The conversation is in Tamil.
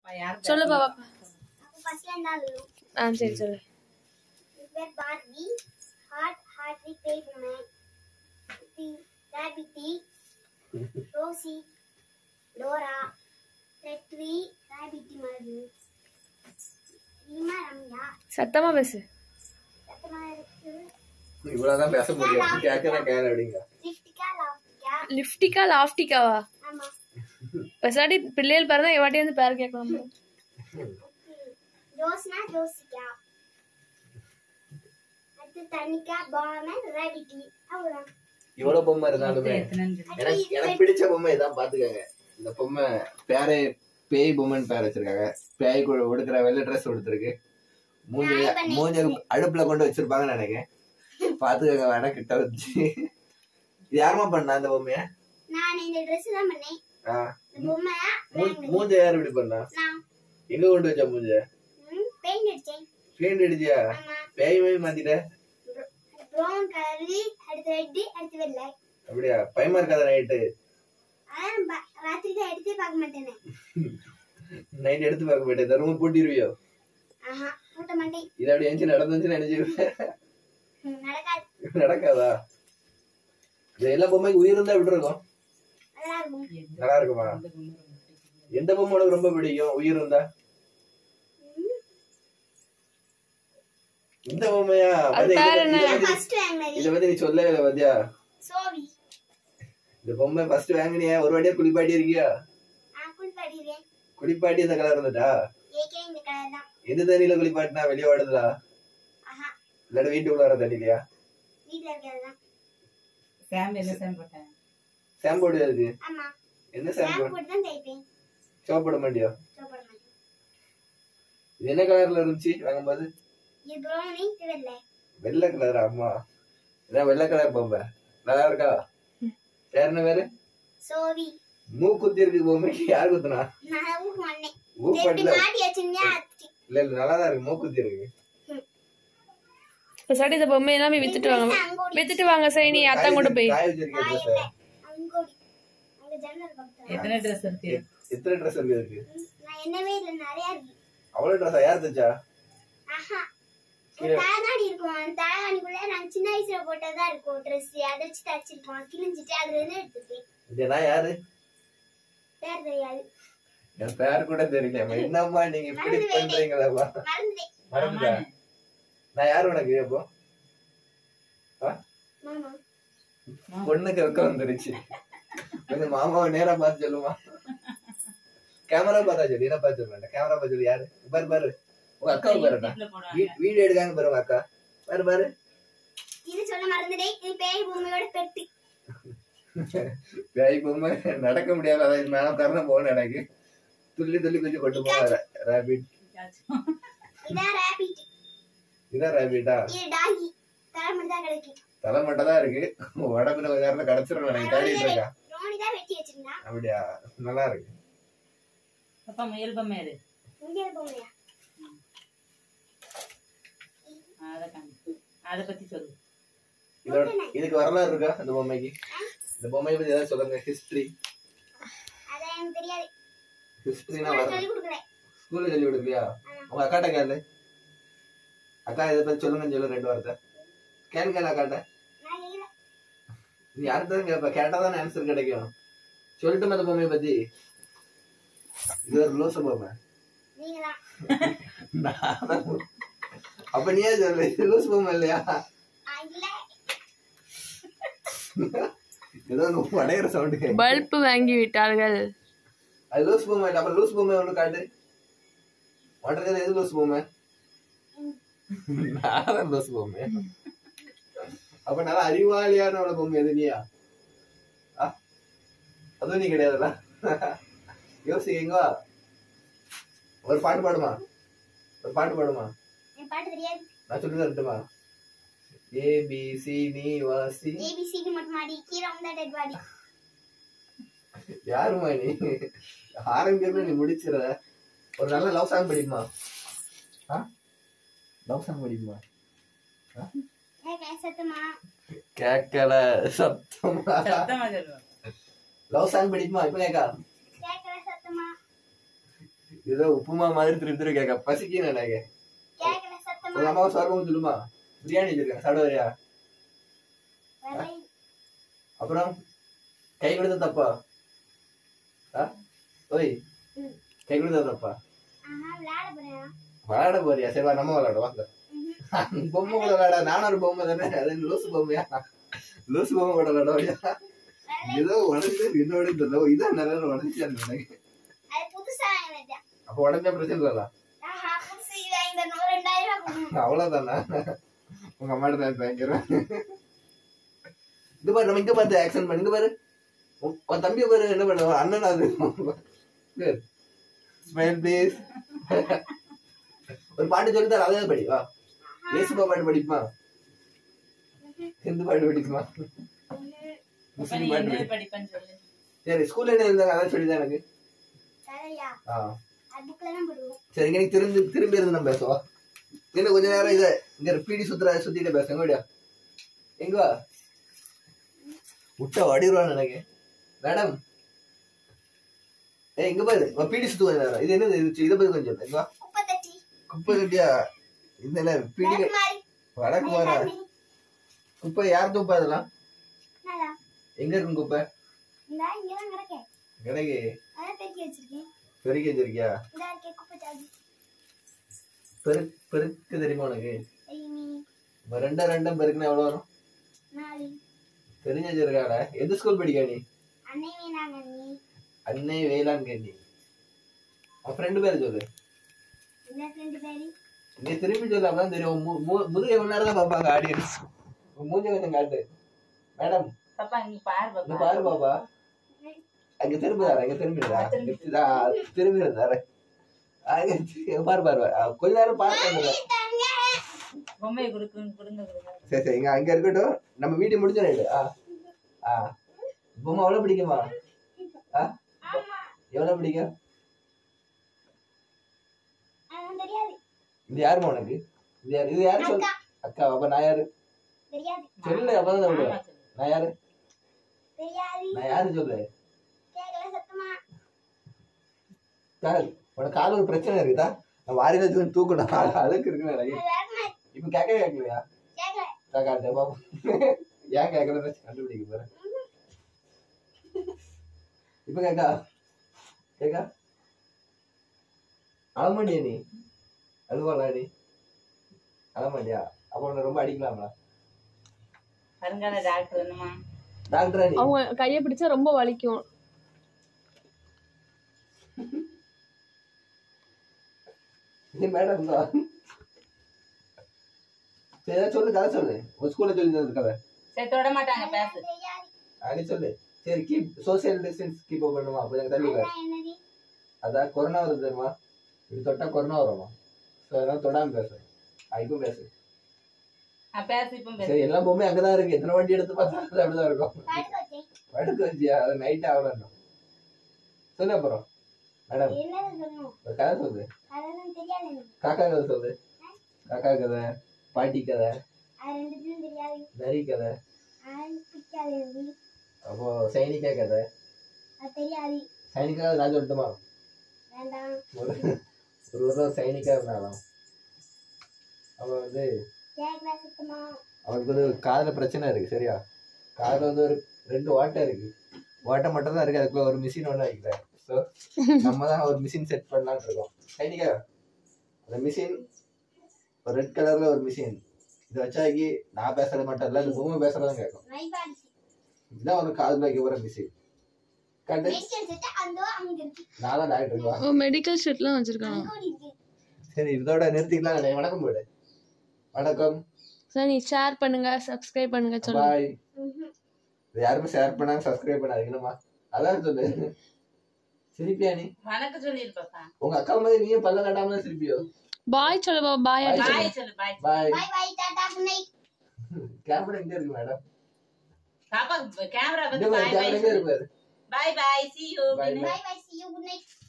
சொல்லு பாப்பா. ஃபர்ஸ்ட்ல இருந்தாலும் சரி சொல்லு. பார்பி ஹார்ட் பேய் பொம்மை ராபிட்டி ரோசி டோரா ரெட்வி ராபிட்டி மாதிரி ரம்யா. சத்தமா பேசு. இவ்வளவுதான் பேச முடியும். கேட்கறேன் கேளு அப்படிங்க. லிப்டிகா லாஃப்டிகாவா? ஆமா. பசாடி பிள்ளைகள் பாருங்க எவாட்டி வந்து பேர் கேட்கலாம். ஜோஸ்னா ஜோசிகா. அடுத்து தனிகா பாமன் ராபிட்டி. அவ்வளவுதான். இவ்வளவு பொம்மை இருந்தாலுமே எனக்கு பிடிச்ச பொம்மை இதான் பாத்துக்கங்க. இந்த பொம்மை பேரை பேய் பொம்மைன்னு பேர் வச்சிருக்காங்க. பேய் உடுக்கிற வெள்ளை ட்ரெஸ் உடுத்திருக்கு. மூஞ்ச அடுப்புல கொண்டு வச்சிருப்பாங்கன்னு நினைக்கிறேன். பாத்துக்கங்க வேணா கிட்ட வச்சு. இது யாருமா பண்ணா இந்த பொம்மைய? நான் இந்த Dress தான் பண்ணேன். இந்த பொம்மைய மூஞ்ச யார் இப்படி பண்ணா? எங்க கொண்டு வச்ச மூஞ்ச? பெயிண்ட் அடிச்சேன். பெயிண்ட் அடிச்சியா? பேய் மேய் மாத்திட்ட? ப்ரௌன் கலர், அடுத்து ரெட், அடுத்து வெள்ளை. அப்படியா? பயமா இருக்காத நைட்டு? ராத்திரி தான் எடுத்து பார்க்க மாட்டேனே. நைட் எடுத்து பார்க்க மாட்டேன். இந்த ரூம் பூட்டிடுவியோ? பூட்ட மாட்டேன். இது அப்படி எஞ்சி நடந்துச்சு நினைச்சிருவேன். நடக்காது. நடக்காதா? இது எல்லா பொம்மைக்கு உயிர் இருந்தா எப்படி இருக்கும்? நல்லா இருக்குமா? எந்த பொம்மை உனக்கு ரொம்ப பிடிக்கும் உயிர் இருந்தா? இந்த பொம்மையா? இத பத்தி நீ சொல்லவே இல்லை பாத்தியா? சோவி. இந்த பொம்மை ஃபர்ஸ்ட் வாங்கினியா? ஒரு வாட்டியா குளிப்பாட்டி இருக்கியா? குளிப்பாட்டிறேன். குளிப்பாட்டி இந்த கலர் இருந்துட்டா? ஏகே இந்த கலர் தான். எந்த தண்ணியில குளிப்பாட்டினா வெளியே ஓடுதா? இல்ல வீட்டுக்குள்ள வர தண்ணிலையா? வீட்ல இருக்கறதா. ஷாம்பு போடு இருக்கு. ஆமா. என்ன ஷாம்பு? போட்டு தான் தேய்ப்பேன். சோப் போட மாட்டியா? சோப் போட மாட்டேன். இது என்ன கலர்ல இருந்துச்சு வாங்கும்போது? இது ப்ரௌன், இது வெள்ளை. வெள்ளை கலர். அம்மா இதான் வெள்ளை கலர் பொம்மை. நல்லா இருக்கா? வேற என்ன பேரு? சோவி. மூக்குத்தி இருக்கு பொம்மைக்கு. யார் குத்துனா? நான் ஊக்கு பண்ணேன். ஊப்பட்ல மாட்டி வச்சிருந்தா இல்ல இல்ல நல்லாதான் இருக்கு. மூக்குத்தி இருக்கு. பசாடி இந்த பொம்மை எல்லாமே வித்துட்டு வாங்க. வித்துட்டு வாங்க சைனி அத்தான் கூட போய். காய் வச்சிருக்க Dress. அங்கோடி. அங்க ஜன்னல் பக்கத்துல. எத்தனை Dress இருக்கு? எத்தனை Dress இருக்கு? நான் என்னவே இல்ல நிறைய இருக்கு. அவ்வளவு Dress யார் தச்சா? தாடி இருக்கும். அந்த தாடிக்குள்ள நான் சின்ன வயசுல போட்டதா இருக்கும் Dress. அதை வச்சு தச்சிருக்கோம். கிழிஞ்சிட்டு அதுல இருந்து எடுத்துட்டேன். இது நான் யாரு? பேர் தெரியாது. என் பேர் கூட தெரியல. என்னம்மா நீங்க இப்படி பண்றீங்களா? மறந்துட்டா? நான் யாரு உனக்கு? அப்போ மாமா. பொண்ணுக்கு வெக்க வந்துருச்சு. கொஞ்சம் மாமாவை நேரா பார்த்து சொல்லுமா? கேமரா பார்த்தா சொல்லு. என்ன பார்த்து சொல்லுவேன்? கேமரா பார்த்து சொல்லு. யாரு? பாரு பாரு. உங்க அக்காவுக்கு பாருடா. வீடியோ எடுக்காங்க பாரு உங்க அக்கா. பாரு பாரு. இது சொல்ல மறந்துட்டேன். இது பேய் பொம்மையோட பெட்டு. பேய் பொம்மை நடக்க முடியாது. அதான் மேல கரண போகணும் எனக்கு. துள்ளி துள்ளி கொஞ்சம் கொண்டு போவாரு. ராபிட். இதான் ராபிட். இதான் ராபிட்டா? இது டாகி. தலை மட்டும் தான் கிடைக்கும். தலை மட்டும் தான் இருக்கு. உடம்புல கொஞ்ச நேரத்துல கிடைச்சிரும். எனக்கு தேடிட்டு இருக்கா. ரோனி தான் வெட்டி வச்சிருந்தா. அப்படியா? நல்லா இருக்கு. அப்பா முயல் பொம்மை எது? முயல் பொம்மையா? அத பத்தி சொல்லு. இதுக்கு வரலாறு இருக்கா இந்த பொம்மைக்கு? இந்த பொம்மையை பத்தி ஏதாவது சொல்லுங்க. ஹிஸ்டரி. அதான் எனக்கு தெரியாது. ஹிஸ்டரினா சொல்லி கொடுக்கறேன். ஸ்கூல்ல சொல்லி கொடுக்கலையா? உங்க அக்காட்ட கேளு. அக்கா இதை பத்தி சொல்லுங்கன்னு சொல்லு 2 வார்த்தை. கேளு அக்காட்ட. நான் கேக்கல. நீ யார்கிட்ட கேட்ப? கேட்டாதான் ஆன்சர் கிடைக்கும். சொல்லட்டுமா இந்த பொம்மையை பத்தி? இது ஒரு லூச பொம்மை. நீங்கதான். அப்ப நீயே சொல்லு. இது லூஸ் பொம்மை இல்லையா? இல்ல. ஏதோ அடையிற சவுண்டு. பல்ப் வாங்கி விட்டார்கள். அது லூஸ் பொம்மை. அப்ப லூஸ் பொம்மை ஒண்ணு காட்டு. வாட்டர் எது லூஸ் பொம்மை? நான் லூஸ் பொம்மை. அப்ப நல்லா அறிவாளியான பொம்மை எது நீயா? அதுவும் நீ கிடையாதுல்ல. யோசிங்க. ஒரு பாட்டு பாடுமா? ஒரு பாட்டு பாடுமா? பாட்டு தெரியாது. நான் சொல்லி தரட்டுமா? ABC நீ வாசி. ABC மட்டும் மாடி கீழ வந்தா டெட் பாடி. யாருமா நீ? ஆரம்பிக்கவே நீ முடிச்சிர. ஒரு நல்ல லவ் சாங் படிக்குமா? லவ் சாங் படிக்குமா? சத்தமா கேக்கல. சத்தமா சத்தமா சொல்லு. லவ் சாங் படிக்குமா? இப்ப கேக்கா? கேக்கல சத்தமா. ஏதோ உப்புமா மாதிரி திருப்பி கேட்க பசிக்கு நினைக்க. கேக்கல சத்தமா உங்க அம்மாவை சோர்வம் சொல்லுமா? பிரியாணி வச்சிருக்கேன் சாப்பிட வரியா? வரலை. அப்புறம் கை கொடுத்த தப்பா? ஓய் கை கொடுத்த தப்பா? விளையாட போறேன். விளையாட போறியா? சரி வா நம்ம விளையாடுவோம். பொம்மை கூட விளையாட. நானும் ஒரு பொம்மை தானே. அது லூசு பொம்மையா? லூசு பொம்மை கூட விளையாடுவாயா? ஏதோ உடஞ்சு இதோட தெரியல. இதான் நிறைய உடஞ்சியா எனக்கு. அது புதுசா வாங்கினது. அப்ப உடஞ்சா பிரச்சனை இல்லலாம். புதுசு இந்த 2000 அவ்வளவுதானா? உங்க அம்மாட்ட தான் வாங்கிக்கிறேன். இங்க பாரு, நம்ம இங்க பார்த்து ஆக்சன் பண்ணி. இங்க பாரு, உன் தம்பியை பாரு என்ன பண்ணுவ. அண்ணன் அது ஸ்மைல் ப்ளீஸ். ஒரு பாட்டு சொல்லித்தார, அதே படி வா. ஏசுபா பாட்டு படிக்குமா? ஹிந்து பாட்டு படிக்குமா? முஸ்லிம் பாட்டு படிப்பேன்னு சொல்லு. சரி, ஸ்கூல்ல என்ன இருந்தாங்க அதான் சொல்லிதான் எனக்கு. சரி, இங்க திரும்பி இருந்து நம்ம பேசுவோம். இன்னும் கொஞ்ச நேரம் இதை இங்க பீடி சுத்திட்டு பேசுங்க. ஓடியா எங்க வா விட்டா வடிவான்னு நினைக்க. மேடம் இங்க பாரு, பீடி சுத்துவாங்க. இது என்னது? இதை பத்தி கொஞ்சம் எங்க குப்பை கட்டியா? இந்த என்ன பீடி வடக்கு மாறா? குப்பை யார் தூப்பா? அதெல்லாம் எங்க இருக்கும் குப்பை? கிடைக்கு பெருக்கி வச்சிருக்கியா? பெருக்கு தெரியுமா உனக்கு? ரெண்டும் பெருக்குன்னா எவ்வளவு வரும்? தெரிஞ்ச வச்சிருக்காட. எந்த ஸ்கூல் படிக்கா நீ? அன்னை வேளாண்கண்ணி. உன் ஃப்ரெண்டு பேரு சொல்லு. நீ திரும்பி சொல்லு, அப்பதான் தெரியும். முதுகை எவ்வளவு நேரம் தான் பாப்பாங்க ஆடியன்ஸ். மூஞ்ச கொஞ்சம் காட்டு. மேடம் பாரு பாப்பா. அங்க திரும்பிதார, இங்க திரும்பிடுதா? திரும்பிடுதார. பாரு பாரு, கொஞ்ச நேரம் பாரு. சரி சரி, இங்க அங்க இருக்கட்டும். நம்ம வீட்டு முடிஞ்சோம். பொம்மை எவ்வளவு பிடிக்குமா? எவ்வளவு பிடிக்கும்? இது யாருமா உனக்கு? இது யாரு சொல்லு. அக்கா. அப்ப நான் யாரு சொல்லு? அப்பதான் விடுவேன். நான் யாரு? நான் யாரு சொல்லு. உனக்கு கால ஒரு பிரச்சனை இருக்குதா? நான் வாரியில தூக்கணும். அதுக்கு இருக்குன்னு இப்ப கேட்கலையா? கேட்காது பாப்பா. ஏன் கேட்கல கண்டுபிடிக்க போறேன். இப்ப கேக்கா அழமாட்டியா? நீ அழுவாளா? நீ அழமாட்டியா? அப்ப உன்னை ரொம்ப அடிக்கலாமா? டாக்டரா நீ? அவங்க கைய பிடிச்சா ரொம்ப வலிக்கும். மேடம் சொல்லு, கதை சொல்லு. ஒரு ஸ்கூல்ல சொல்லி தந்தது கதை. தொட மாட்டாங்க, பேசு. அப்படி சொல்லு. சரி, கீப் சோசியல் டிஸ்டன்ஸ் கீப் பண்ணுமா? அப்ப எனக்கு தள்ளி. அதான் கொரோனா வருது தெரியுமா? இது தொட்டா கொரோனா வருமா? அதனால தொடாம பேசு. இப்ப பேசு. சரி, எல்லா பொம்மை அங்கதான் இருக்கு. எத்தனை வண்டி எடுத்து பார்த்தா அப்படிதான் இருக்கும். படுக்க வச்சியா? அது நைட் ஆகணும். சொல்லு. அப்புறம் மேடம் ஒரு கதை சொல்லு. காக்கா கதை சொல்லு. காக்கா கதை, பாட்டி கதை, நரி கதை, அப்போ சைனிகா கதை. சைனிகா நான் சொல்லட்டுமா? ஒரு வருஷம் சைனிகா இருந்தாலும் அவன் வந்து அவனுக்கு வந்து காதுல பிரச்சனை இருக்கு. சரியா? காதுல வந்து ஒரு 2 ஓட்டை இருக்கு. ஓட்டை மட்டும் தான் இருக்கு. அதுக்குள்ள ஒரு மிஷின் ஒண்ணு வைக்கல. ஸோ நம்ம தான் ஒரு மிஷின் செட் பண்ணலான்னு இருக்கோம். சைனிகா, அந்த மிஷின் ஒரு ரெட் கலர்ல ஒரு மிஷின். இதை வச்சாக்கி நான் பேசுறது மட்டும் இல்ல, இந்த பொம்மை பேசுறதும் கேட்கும். இதுதான் ஒரு காது வைக்க போற மிஷின். நான் தான் டாக்டர். மெடிக்கல் ஷீட்லாம் வச்சிருக்காங்க. சரி, இதோட நிறுத்திக்கலாம். வணக்கம் போடு. வணக்கம். சரி, ஷேர் பண்ணுங்க, சப்ஸ்கிரைப் பண்ணுங்க சொல்லு. பாய். யாருமே ஷேர் பண்ணாங்க, சப்ஸ்கிரைப் பண்ணாதீங்கம்மா. அதான் சொல்லு. சிரிப்பியா நீ? வணக்கம் சொல்லிருப்பா. உங்க அக்கா மாதிரி நீயும் பல்ல காட்டாம தான் சிரிப்பியோ? பாய் சொல்லு பாய். பாய் சொல்லு. பாய். பாய். பை பை டாடா குட் நைட். கேமரா எங்க இருக்கு மேடம்? பாப்பா கேமரா பத்தி பாய். பாய் எங்க இருக்கு? பாய். see you. Bye, Bye bye, see you, good night.